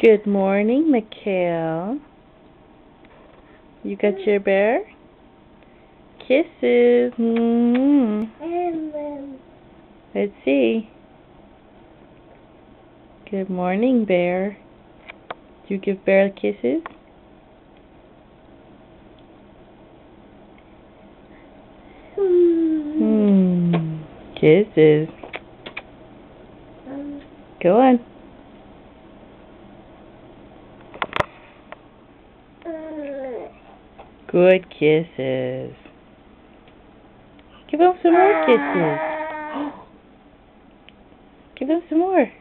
Good morning, Mikhail. You got your bear? Kisses. Let's see. Good morning, bear. Do you give bear kisses? Kisses. Go on. Good kisses. Give him some more kisses. Give him some more.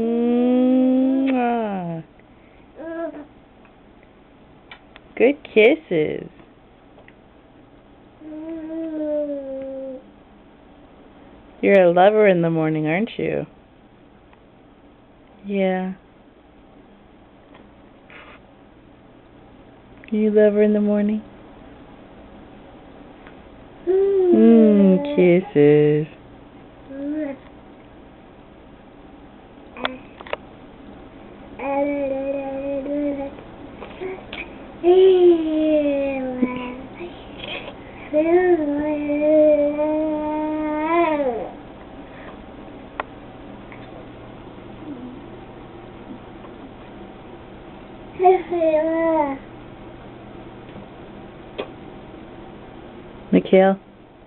Good kisses. You're a lover in the morning, aren't you? Yeah. You lover in the morning? Kisses. Mikhail,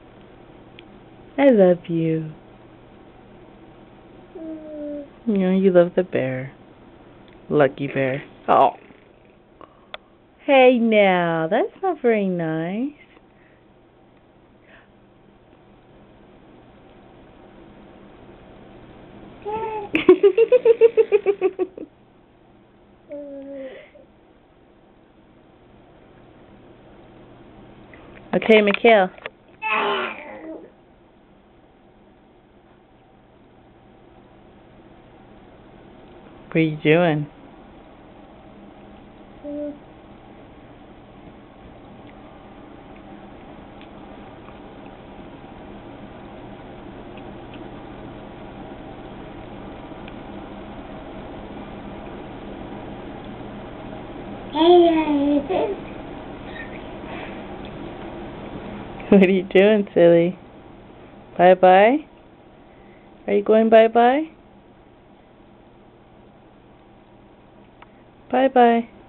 I love you. You know, you love the bear. Lucky bear. Oh. Hey now, that's not very nice. Okay, Mikhail. What are you doing? What are you doing, silly? Bye-bye? Are you going bye-bye? Bye-bye.